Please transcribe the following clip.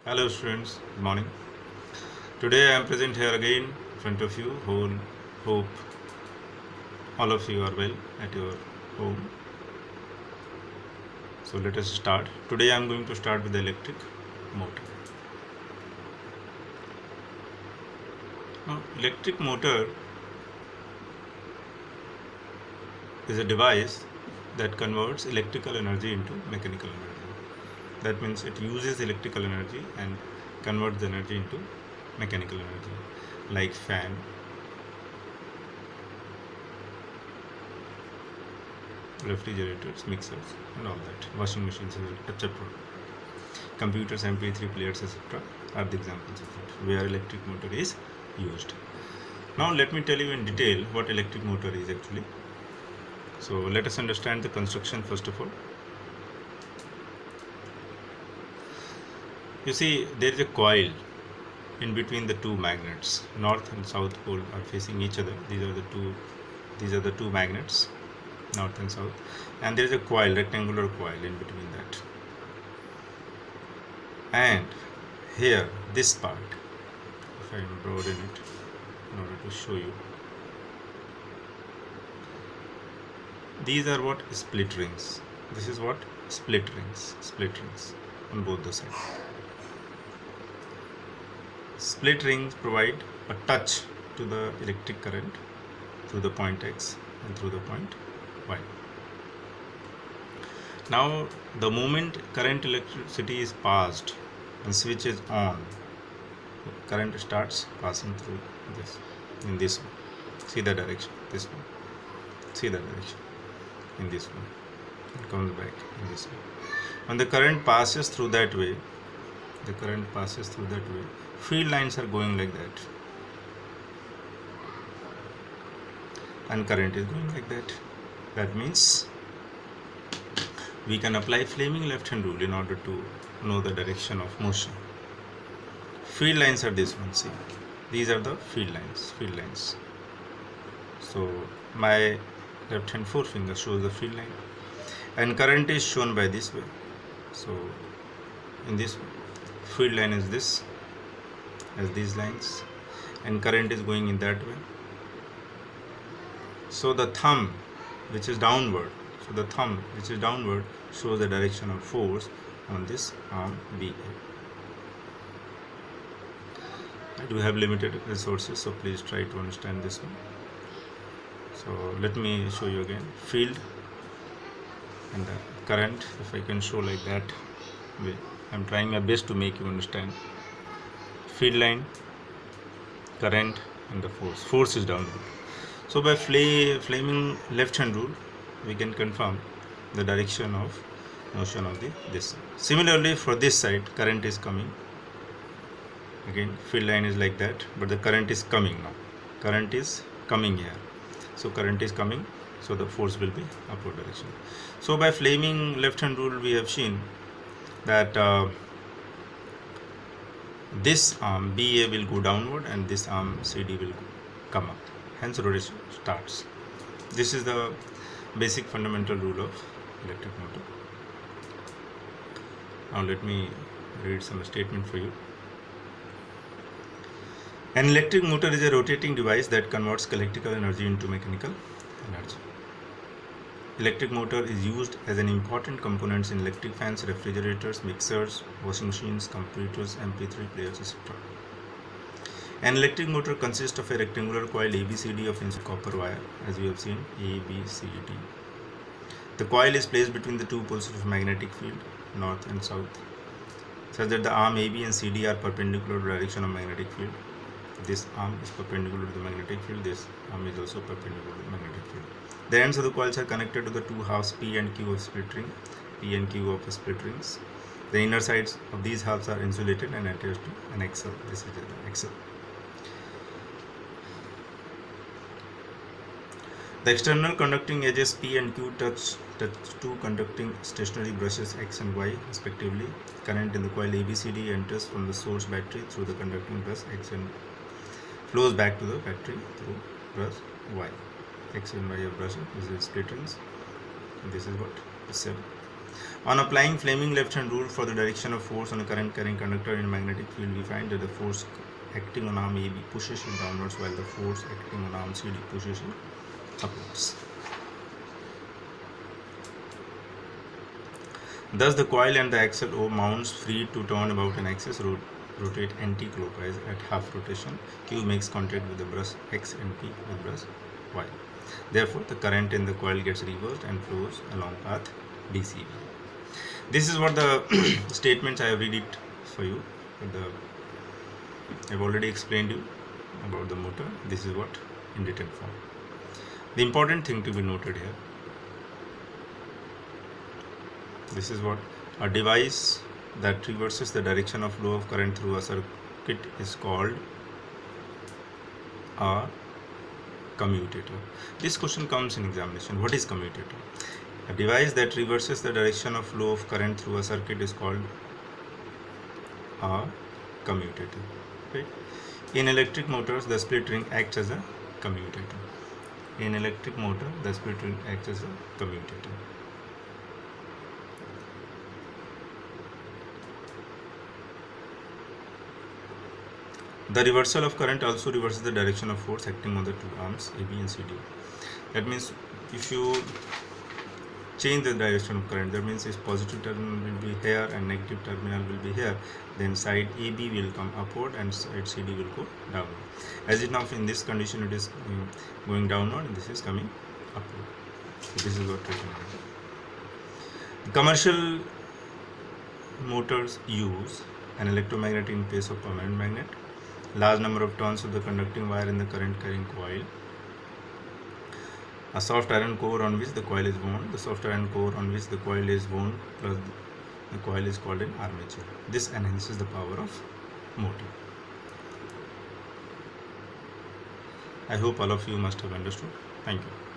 Hello students, good morning. Today I am present here again in front of you. Hope all of you are well at your home. So let us start. Today I am going to start with the electric motor. Now, electric motor is a device that converts electrical energy into mechanical energy. That means it uses electrical energy and converts the energy into mechanical energy, like fan, refrigerators, mixers, and all that, washing machines, etc. Computers, MP3 players, etc. are the examples of it, where electric motor is used. Now let me tell you in detail what electric motor is actually. So let us understand the construction first of all. You see, there is a coil in between the two magnets. North and south pole are facing each other. These are the two magnets, north and south, and there is a coil, rectangular coil in between that. And here, this part, if I broaden it in order to show you, these are what? Split rings. This is what? Split rings on both the sides. Split rings provide a touch to the electric current through the point X and through the point Y. Now, the moment current electricity is passed and switch is on, current starts passing through this, in this one. See the direction, this one. See the direction, in this one. It comes back in this one. When the current passes through that way, field lines are going like that, and current is going like that. That means we can apply Fleming left hand rule in order to know the direction of motion. Field lines are this one. See, these are the field lines. So my left hand forefinger shows the field line, and current is shown by this way. So in this field line is this, as these lines, and current is going in that way. So the thumb which is downward, shows the direction of force on this arm BA. We have limited resources, so please try to understand this one. So let me show you again. Field and the current, if I can show like that way. I'm trying my best to make you understand. Field line, current, and the force. Force is downward. So by Fleming left hand rule, we can confirm the direction of motion of this side. Similarly, for this side, current is coming. Again, field line is like that, but the current is coming now. Current is coming here. So current is coming, so the force will be upward direction. So by Fleming left hand rule, we have seen that this arm BA will go downward and this arm CD will come up. Hence rotation starts. This is the basic fundamental rule of electric motor. Now let me read some statement for you. An electric motor is a rotating device that converts electrical energy into mechanical energy. Electric motor is used as an important component in electric fans, refrigerators, mixers, washing machines, computers, MP3 players, etc. An electric motor consists of a rectangular coil ABCD of insulated copper wire, as we have seen, ABCD. The coil is placed between the two poles of magnetic field, north and south, such that the arm AB and CD are perpendicular to the direction of magnetic field. This arm is perpendicular to the magnetic field. This arm is also perpendicular to the magnetic field. The ends of the coils are connected to the two halves P and Q of split ring. P and Q of split rings. The inner sides of these halves are insulated and attached to an axle. This is the axle. The external conducting edges P and Q touch two conducting stationary brushes X and Y respectively. Current in the coil ABCD enters from the source battery through the conducting brush X and flows back to the battery through brush Y. X and Y are brushes. This is split rings. And this is what? The cell. On applying Fleming left-hand rule for the direction of force on a current carrying conductor in a magnetic field, we find that the force acting on arm AB pushes it downwards while the force acting on arm CD pushes it upwards. Thus, the coil and the axle O mounts free to turn about an axis rotate anti-clockwise at half rotation. Q makes contact with the brush X and P with brush Y. Therefore, the current in the coil gets reversed and flows along path DCB. This is what the statements I have read it for you. I have already explained you about the motor. This is what in written form. The important thing to be noted here. This is what a device that reverses the direction of flow of current through a circuit is called a commutator. This question comes in examination. What is commutator? A device that reverses the direction of flow of current through a circuit is called a commutator. Right? In electric motors, the split ring acts as a commutator. In electric motor, the split ring acts as a commutator. The reversal of current also reverses the direction of force acting on the two arms AB and CD. That means if you change the direction of current, that means its positive terminal will be here and negative terminal will be here, then side AB will come upward and side CD will go downward. As it now in this condition it is going downward and this is coming upward. So this is what written here. Commercial motors use an electromagnet in place of permanent magnet. Large number of turns of the conducting wire in the current carrying coil. A soft iron core on which the coil is wound. The soft iron core on which the coil is wound plus the coil is called an armature. This enhances the power of motor. I hope all of you must have understood. Thank you.